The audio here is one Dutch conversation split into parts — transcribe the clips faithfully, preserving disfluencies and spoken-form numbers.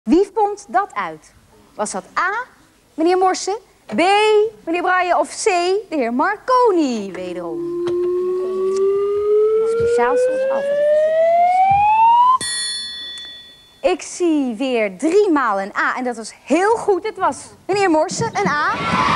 Wie vond dat uit? Was dat A, meneer Morsen, B, meneer Braaien of C, de heer Marconi? Wederom. Speciaal soms alfabet. Ik zie weer drie maal een A en dat was heel goed. Het was meneer Morsen, een A.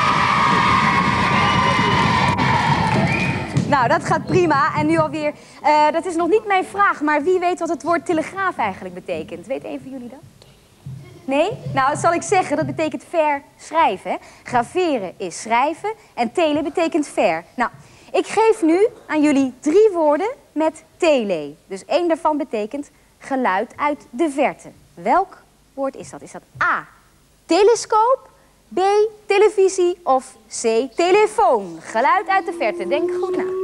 Nou, dat gaat prima. En nu alweer, uh, dat is nog niet mijn vraag, maar wie weet wat het woord telegraaf eigenlijk betekent? Weet een van jullie dat? Nee? Nou, dat zal ik zeggen, dat betekent ver schrijven. Graveren is schrijven en tele betekent ver. Nou, ik geef nu aan jullie drie woorden met tele. Dus één daarvan betekent geluid uit de verte. Welk woord is dat? Is dat A, telescoop, B, televisie of C, telefoon? Geluid uit de verte. Denk goed na.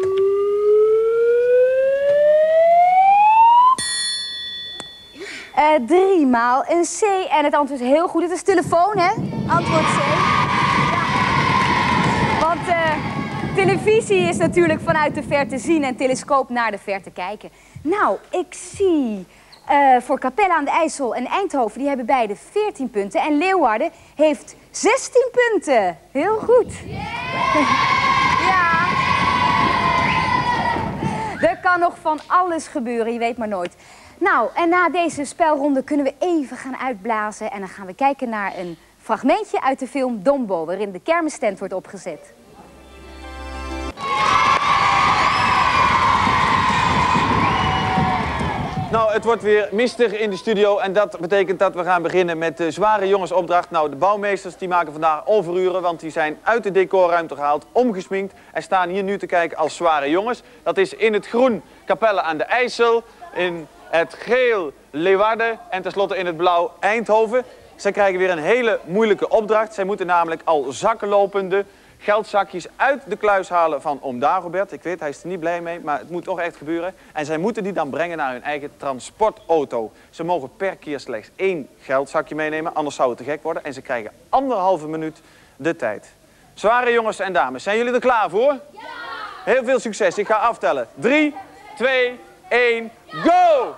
Uh, drie maal een C en het antwoord is heel goed. Het is telefoon, hè? Antwoord C. Ja. Want uh, televisie is natuurlijk vanuit de verte zien en telescoop naar de verte kijken. Nou, ik zie uh, voor Capelle aan de IJssel en Eindhoven, die hebben beide veertien punten. En Leeuwarden heeft zestien punten. Heel goed. Ja. Er kan nog van alles gebeuren, je weet maar nooit. Nou, en na deze spelronde kunnen we even gaan uitblazen en dan gaan we kijken naar een fragmentje uit de film Dombo, waarin de kermistent wordt opgezet. Nou, het wordt weer mistig in de studio en dat betekent dat we gaan beginnen met de zware jongensopdracht. Nou, de bouwmeesters die maken vandaag overuren, want die zijn uit de decorruimte gehaald, omgesminkt en staan hier nu te kijken als zware jongens. Dat is in het groen Capelle aan de IJssel, in het geel Leeuwarden en tenslotte in het blauw Eindhoven. Zij krijgen weer een hele moeilijke opdracht. Zij moeten namelijk al zakkenlopende geldzakjes uit de kluis halen van oom Dagobert. Ik weet, hij is er niet blij mee, maar het moet toch echt gebeuren. En zij moeten die dan brengen naar hun eigen transportauto. Ze mogen per keer slechts één geldzakje meenemen, anders zou het te gek worden. En ze krijgen anderhalve minuut de tijd. Zware jongens en dames, zijn jullie er klaar voor? Ja! Heel veel succes. Ik ga aftellen. drie, twee, één, go!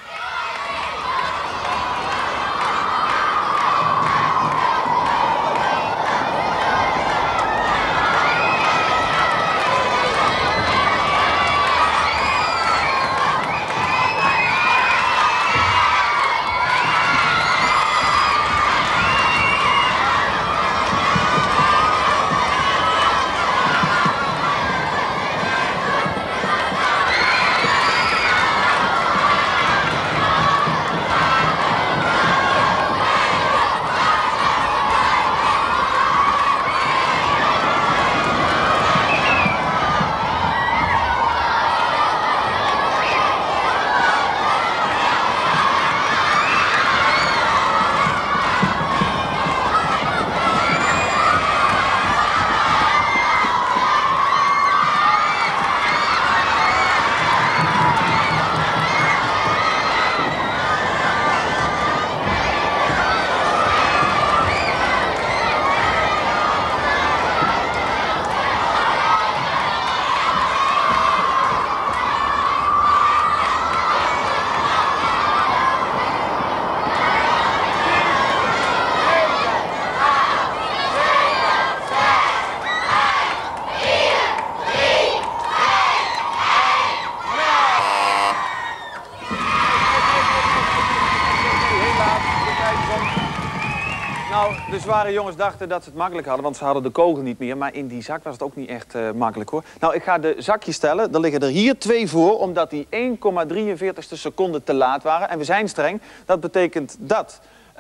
Nou, de zware jongens dachten dat ze het makkelijk hadden, want ze hadden de kogel niet meer. Maar in die zak was het ook niet echt uh, makkelijk, hoor. Nou, ik ga de zakjes tellen. Er liggen er hier twee voor, omdat die één komma drieënveertigste seconde te laat waren. En we zijn streng. Dat betekent dat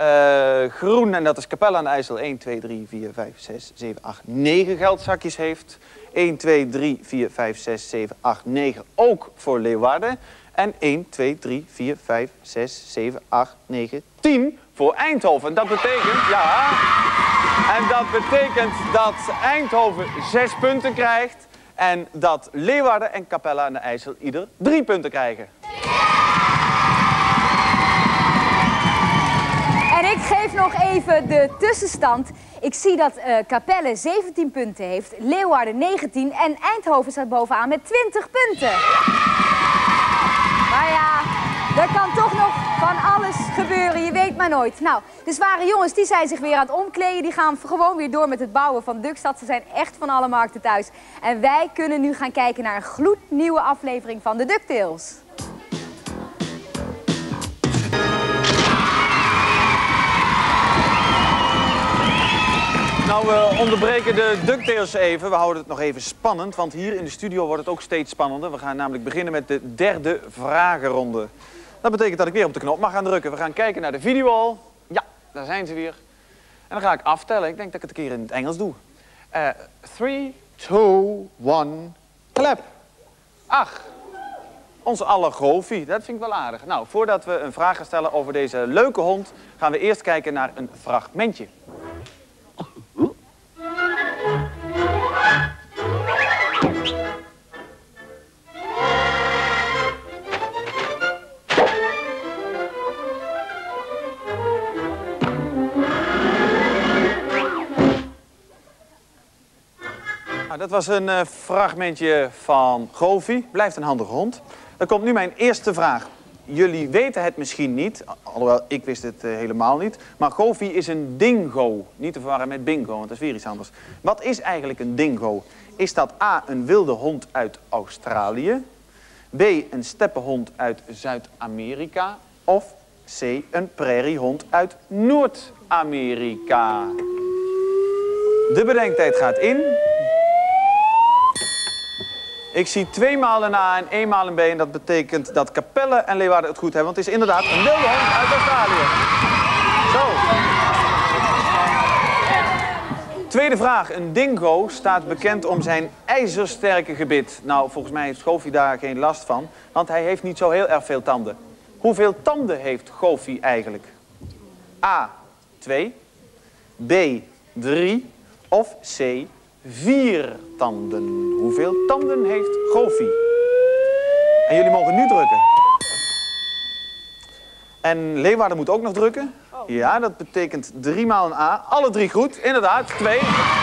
uh, groen, en dat is Capelle aan de IJssel, één, twee, drie, vier, vijf, zes, zeven, acht, negen geldzakjes heeft. één, twee, drie, vier, vijf, zes, zeven, acht, negen ook voor Leeuwarden. En één, twee, drie, vier, vijf, zes, zeven, acht, negen, tien voor Eindhoven. Dat betekent, ja, en dat betekent dat Eindhoven zes punten krijgt en dat Leeuwarden en Capelle aan de IJssel ieder drie punten krijgen. En ik geef nog even de tussenstand. Ik zie dat uh, Capelle zeventien punten heeft, Leeuwarden negentien en Eindhoven staat bovenaan met twintig punten. Maar ja, er kan toch nog van alles gebeuren, je weet maar nooit. Nou, de zware jongens die zijn zich weer aan het omkleden. Die gaan gewoon weer door met het bouwen van Duckstad. Ze zijn echt van alle markten thuis. En wij kunnen nu gaan kijken naar een gloednieuwe aflevering van de DuckTales. Nou, we onderbreken de DuckTales even. We houden het nog even spannend, want hier in de studio wordt het ook steeds spannender. We gaan namelijk beginnen met de derde vragenronde. Dat betekent dat ik weer op de knop mag gaan drukken. We gaan kijken naar de videowall. Ja, daar zijn ze weer. En dan ga ik aftellen. Ik denk dat ik het een keer in het Engels doe. Uh, three, two, one, clap. Ach, onze aller Goofy. Dat vind ik wel aardig. Nou, voordat we een vraag gaan stellen over deze leuke hond, gaan we eerst kijken naar een fragmentje. Nou, dat was een uh, fragmentje van Goofy. Blijft een handige hond. Dan komt nu mijn eerste vraag. Jullie weten het misschien niet, alhoewel ik wist het uh, helemaal niet. Maar Goofy is een dingo. Niet te verwarren met bingo, want dat is weer iets anders. Wat is eigenlijk een dingo? Is dat A, een wilde hond uit Australië? B, een steppenhond uit Zuid-Amerika? Of C, een prairiehond uit Noord-Amerika? De bedenktijd gaat in. Ik zie twee maal een A en één maal een B. En dat betekent dat Capelle en Leeuwarden het goed hebben. Want het is inderdaad een wilde hond uit Australië. Zo. Tweede vraag. Een dingo staat bekend om zijn ijzersterke gebit. Nou, volgens mij heeft Goofy daar geen last van. Want hij heeft niet zo heel erg veel tanden. Hoeveel tanden heeft Goofy eigenlijk? A, twee. B, drie. Of C, vier tanden. Hoeveel tanden heeft Goofy? En jullie mogen nu drukken. En Leeuwarden moet ook nog drukken. Ja, dat betekent drie maal een A. Alle drie goed, inderdaad. Twee.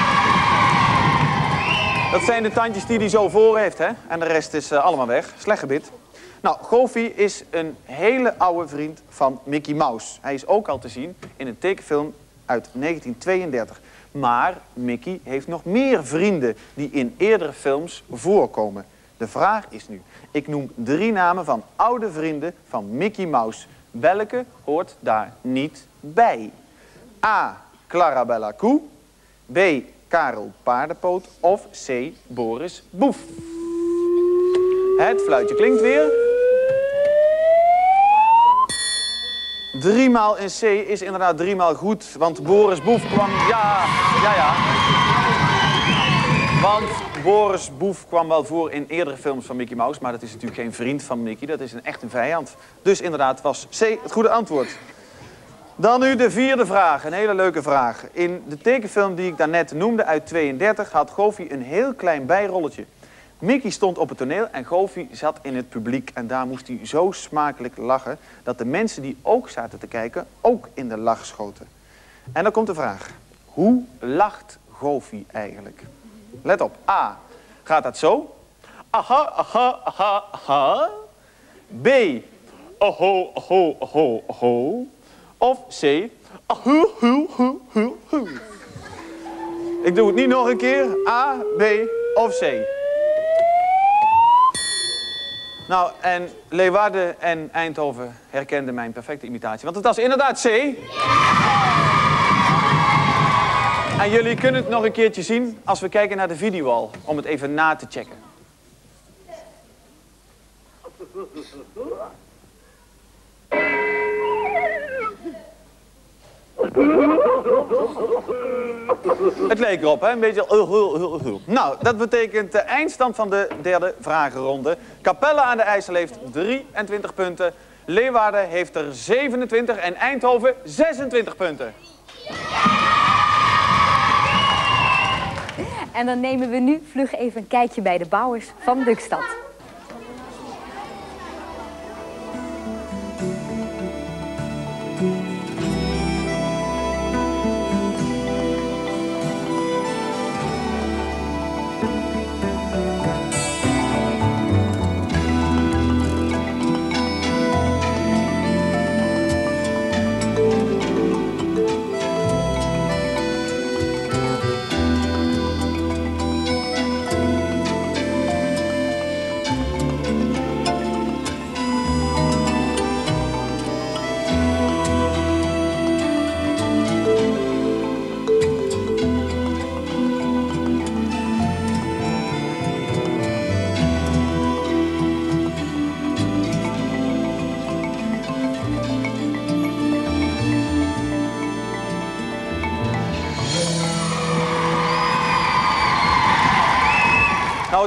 Dat zijn de tandjes die hij zo voor heeft, hè. En de rest is uh, allemaal weg. Slecht gebit. Nou, Goofy is een hele oude vriend van Mickey Mouse. Hij is ook al te zien in een tekenfilm uit negentien tweeëndertig. Maar Mickey heeft nog meer vrienden die in eerdere films voorkomen. De vraag is nu, ik noem drie namen van oude vrienden van Mickey Mouse. Welke hoort daar niet bij? A, Clarabella Koe. B, Karel Paardenpoot. Of C, Boris Boef. Het fluitje klinkt weer. Driemaal in C is inderdaad driemaal goed, want Boris Boef kwam... Ja, ja, ja. Want Boris Boef kwam wel voor in eerdere films van Mickey Mouse, maar dat is natuurlijk geen vriend van Mickey, dat is een echt een vijand. Dus inderdaad was C het goede antwoord. Dan nu de vierde vraag, een hele leuke vraag. In de tekenfilm die ik daarnet noemde uit tweeëndertig had Goofy een heel klein bijrolletje. Mickey stond op het toneel en Goofy zat in het publiek. En daar moest hij zo smakelijk lachen dat de mensen die ook zaten te kijken ook in de lach schoten. En dan komt de vraag. Hoe lacht Goofy eigenlijk? Let op. A. Gaat dat zo? Aha, aha, aha, aha. B. Oho, oho, oho, oho. Of C. Ahu, hu, hu, hu, hu. Ik doe het niet nog een keer. A, B of C. Nou, en Leeuwarden en Eindhoven herkenden mijn perfecte imitatie. Want het was inderdaad C. En jullie kunnen het nog een keertje zien als we kijken naar de videowall. Om het even na te checken. Het leek erop, hè? Een beetje... Nou, dat betekent de eindstand van de derde vragenronde. Capelle aan de IJssel heeft drieëntwintig punten. Leeuwarden heeft er zevenentwintig en Eindhoven zesentwintig punten. En dan nemen we nu vlug even een kijkje bij de bouwers van Duckstad.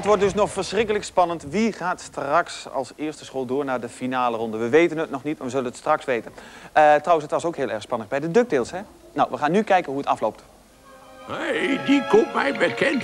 het wordt dus nog verschrikkelijk spannend. Wie gaat straks als eerste school door naar de finale ronde? We weten het nog niet, maar we zullen het straks weten. Uh, trouwens, het was ook heel erg spannend bij de DuckTales, hè? Nou, we gaan nu kijken hoe het afloopt. Hé, hey, die komt mij bekend